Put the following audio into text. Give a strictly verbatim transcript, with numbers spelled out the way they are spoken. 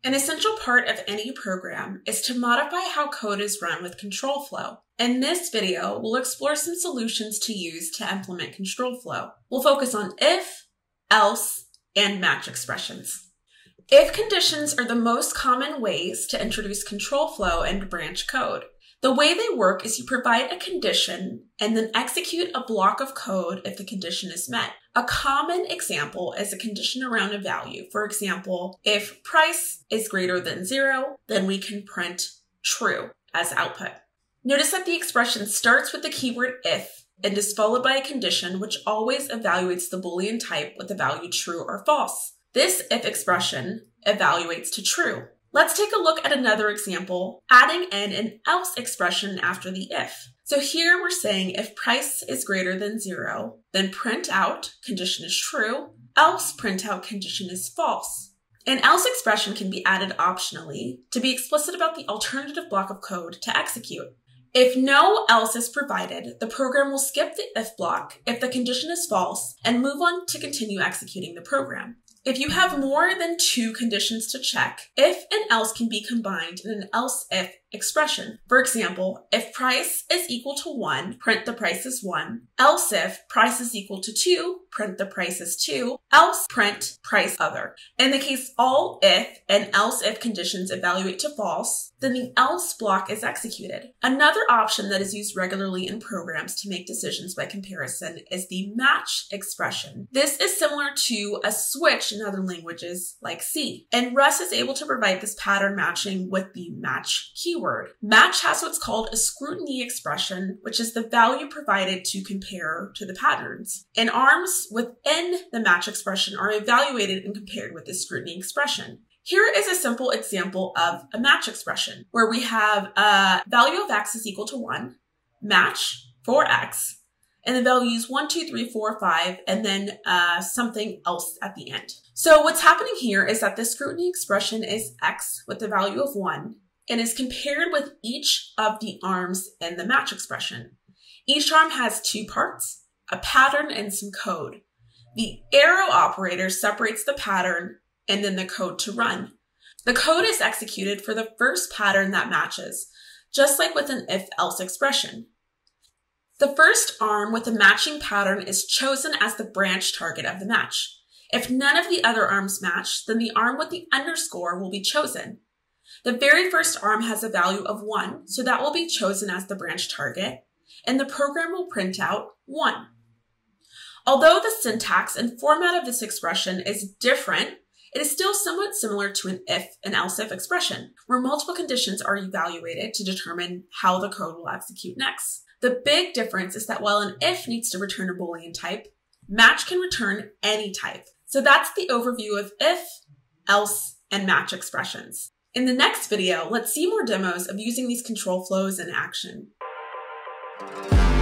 An essential part of any program is to modify how code is run with control flow. In this video, we'll explore some solutions to use to implement control flow. We'll focus on if, else, and match expressions. If conditions are the most common ways to introduce control flow into branch code. The way they work is you provide a condition and then execute a block of code if the condition is met. A common example is a condition around a value. For example, if price is greater than zero, then we can print true as output. Notice that the expression starts with the keyword if and is followed by a condition which always evaluates the Boolean type with the value true or false. This if expression evaluates to true. Let's take a look at another example, adding in an else expression after the if. So here we're saying if price is greater than zero, then print out, condition is true, else print out, condition is false. An else expression can be added optionally to be explicit about the alternative block of code to execute. If no else is provided, the program will skip the if block if the condition is false and move on to continue executing the program. If you have more than two conditions to check, if and else can be combined in an else if expression. For example, if price is equal to one, print the price is one. Else if price is equal to two, print the price is two. Else print price other. In the case all if and else if conditions evaluate to false, then the else block is executed. Another option that is used regularly in programs to make decisions by comparison is the match expression. This is similar to a switch in other languages like C. And Rust is able to provide this pattern matching with the match keyword. Match has what's called a scrutiny expression, which is the value provided to compare to the patterns. And arms within the match expression are evaluated and compared with the scrutiny expression. Here is a simple example of a match expression where we have a value of x is equal to one, match for x, and the values one, two, three, four, five, and then uh, something else at the end. So what's happening here is that the scrutiny expression is x with the value of one and is compared with each of the arms in the match expression. Each arm has two parts, a pattern and some code. The arrow operator separates the pattern and then the code to run. The code is executed for the first pattern that matches, just like with an if-else expression. The first arm with the matching pattern is chosen as the branch target of the match. If none of the other arms match, then the arm with the underscore will be chosen. The very first arm has a value of one, so that will be chosen as the branch target, and the program will print out one. Although the syntax and format of this expression is different, it is still somewhat similar to an if and else if expression, where multiple conditions are evaluated to determine how the code will execute next. The big difference is that while an if needs to return a Boolean type, match can return any type. So that's the overview of if, else, and match expressions. In the next video, let's see more demos of using these control flows in action.